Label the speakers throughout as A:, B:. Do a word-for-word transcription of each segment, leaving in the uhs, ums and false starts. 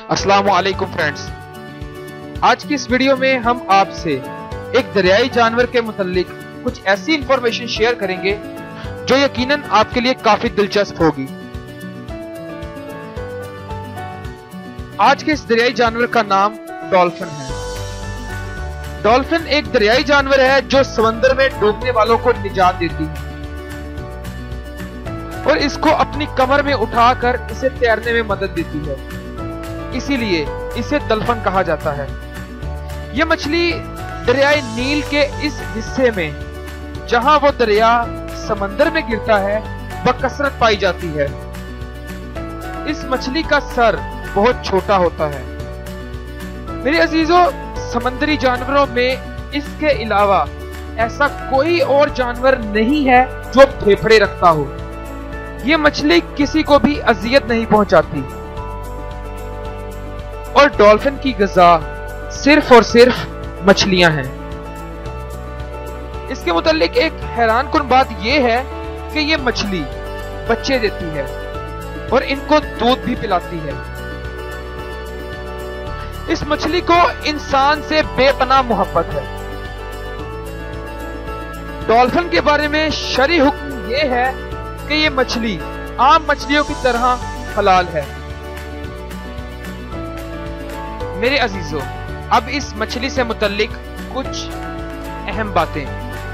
A: अस्सलाम वालेकुम फ्रेंड्स, आज की इस वीडियो में हम आपसे एक दरियाई जानवर के मुतालिक कुछ ऐसी इंफॉर्मेशन शेयर करेंगे जो यकीनन आपके लिए काफी दिलचस्प होगी। आज के इस दरियाई जानवर का नाम डॉल्फिन है। डॉल्फिन एक दरियाई जानवर है जो समंदर में डूबने वालों को निजात देती है और इसको अपनी कमर में उठाकर इसे तैरने में मदद देती है, इसीलिए इसे डॉल्फिन कहा जाता है। यह मछली दरियाई नील के इस हिस्से में जहां वो दरिया समंदर में गिरता है बकसरत पाई जाती है। इस मछली का सर बहुत छोटा होता है। मेरे अजीजों, समंदरी जानवरों में इसके अलावा ऐसा कोई और जानवर नहीं है जो फेफड़े रखता हो। यह मछली किसी को भी अजियत नहीं पहुंचाती और डॉल्फिन की ग़िज़ा सिर्फ और सिर्फ मछलियां हैं। इसके मुतालिक एक हैरानकुन बात यह है कि यह मछली बच्चे देती है और इनको दूध भी पिलाती है। इस मछली को इंसान से बेपनाह मोहब्बत है। डॉल्फिन के बारे में शरई हुक्म यह है कि यह मछली आम मछलियों की तरह हलाल है। मेरे अजीजों, अब इस मछली से मुतल्लिक कुछ अहम बातें।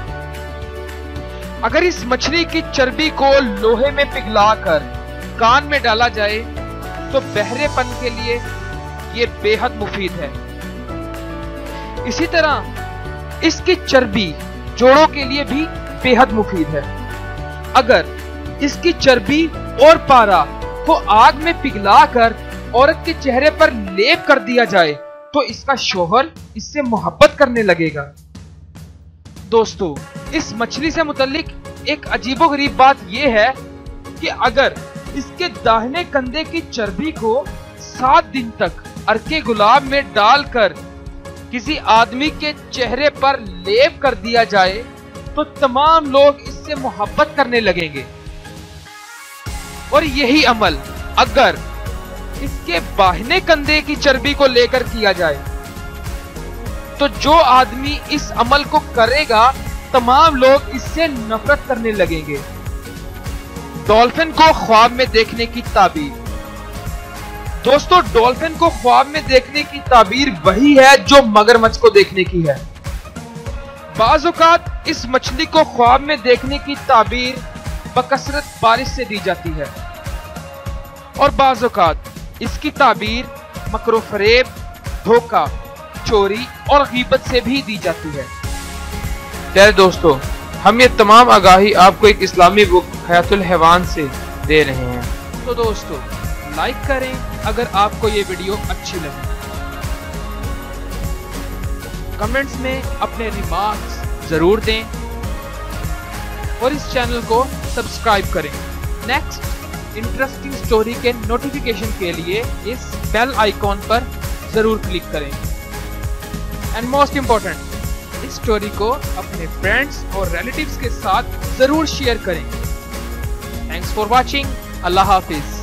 A: अगर इस मछली की चर्बी को लोहे में पिघलाकर कान में डाला जाए तो बहरेपन के लिए यह बेहद मुफीद है। इसी तरह इसकी चर्बी जोड़ों के लिए भी बेहद मुफीद है। अगर इसकी चर्बी और पारा को आग में पिघलाकर औरत के चेहरे पर लेप कर दिया जाए तो इसका शौहर इससे मोहब्बत करने लगेगा। दोस्तों, इस मछली से मुतल्लिक एक अजीबोगरीब बात यह है कि अगर इसके दाहिने कंधे की चर्बी को सात दिन तक अर्के गुलाब में डालकर किसी आदमी के चेहरे पर लेप कर दिया जाए तो तमाम लोग इससे मोहब्बत करने लगेंगे। और यही अमल अगर इसके बाहिने कंधे की चर्बी को लेकर किया जाए तो जो आदमी इस अमल को करेगा तमाम लोग इससे नफरत करने लगेंगे। डॉल्फिन को ख्वाब में देखने की ताबीर। दोस्तों, डॉल्फिन को ख्वाब में देखने की ताबीर वही है जो मगरमच्छ को देखने की है। बाज़ औक़ात इस मछली को ख्वाब में देखने की ताबीर बकसरत बारिश से दी जाती है और बाज़ औक़ात इसकी ताबीर मकरो फरेब, धोखा, चोरी और गीबत से भी दी जाती है। प्यारे दोस्तों, हम ये तमाम आगाही आपको एक इस्लामी बुक हयातुल हैवान से दे रहे हैं। तो दोस्तों, लाइक करें अगर आपको ये वीडियो अच्छी लगे। कमेंट्स में अपने रिमार्क्स जरूर दें और इस चैनल को सब्सक्राइब करें। नेक्स्ट इंटरेस्टिंग स्टोरी के नोटिफिकेशन के लिए इस बेल आइकॉन पर जरूर क्लिक करें। एंड मोस्ट इंपॉर्टेंट, इस स्टोरी को अपने फ्रेंड्स और रिलेटिव्स के साथ जरूर शेयर करें। Thanks for watching. अल्लाह हाफिज।